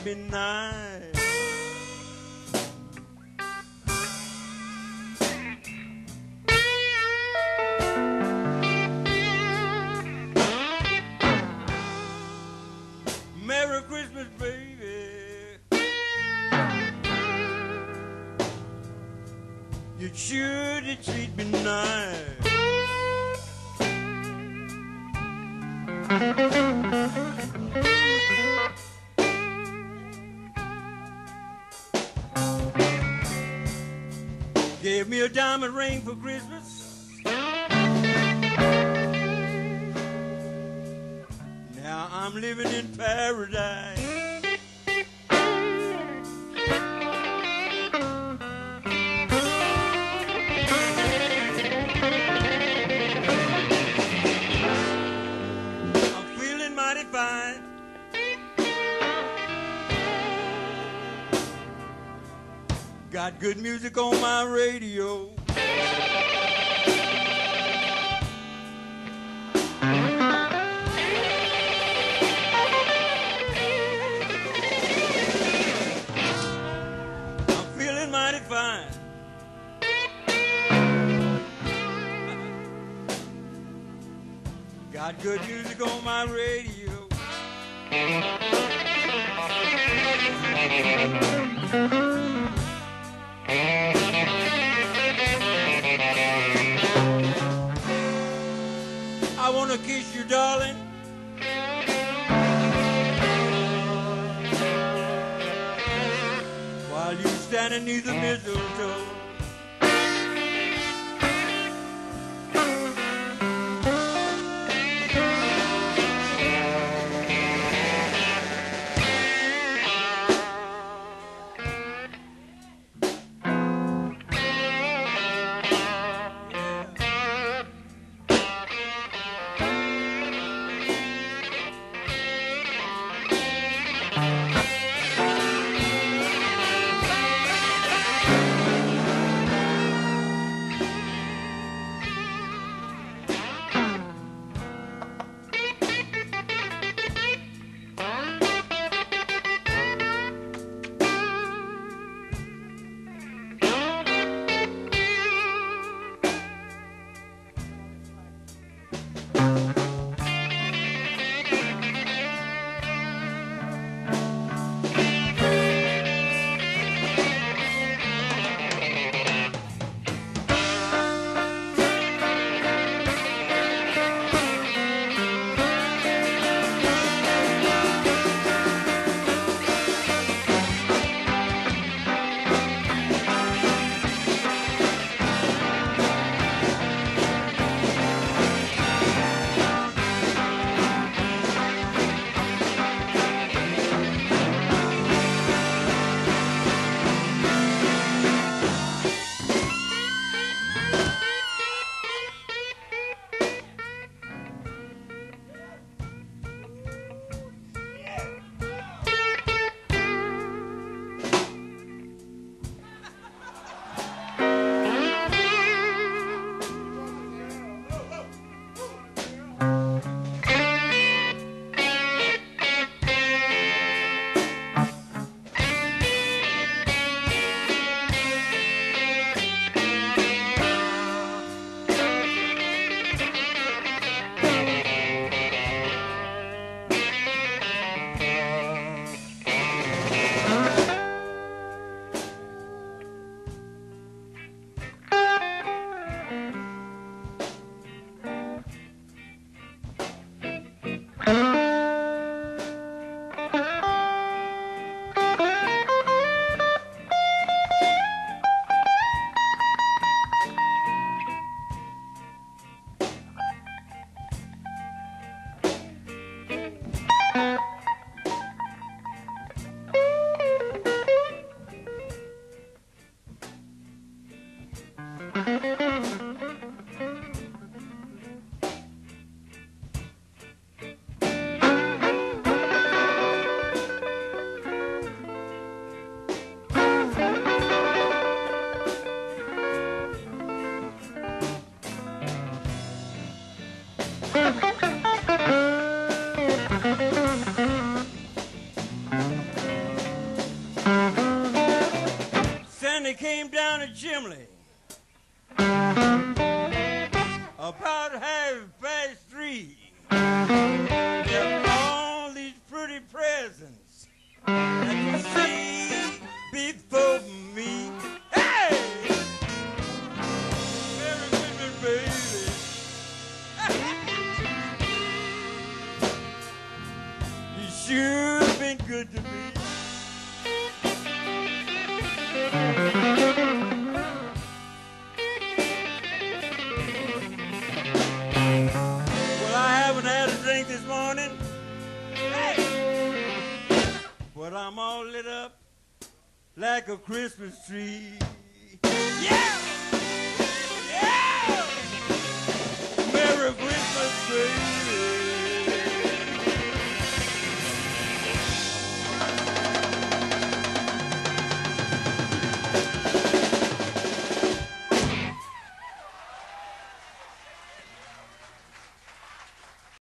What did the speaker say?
treat me nice. Merry Christmas, baby. You sure did treat me nice. Gave me a diamond ring for Christmas. Now I'm living in paradise. I'm feeling mighty fine. Got good music on my radio. I'm feeling mighty fine. Got good music on my radio. I wanna kiss you, darling. While you standing near the mistletoe. Somebody came down the chimney about 3:30. There are all these pretty presents that you see before me. Hey! Merry Christmas, baby. You sure been good to me. Well, I haven't had a drink this morning, hey, but I'm all lit up like a Christmas tree. Yeah! Yeah! Merry Christmas, baby.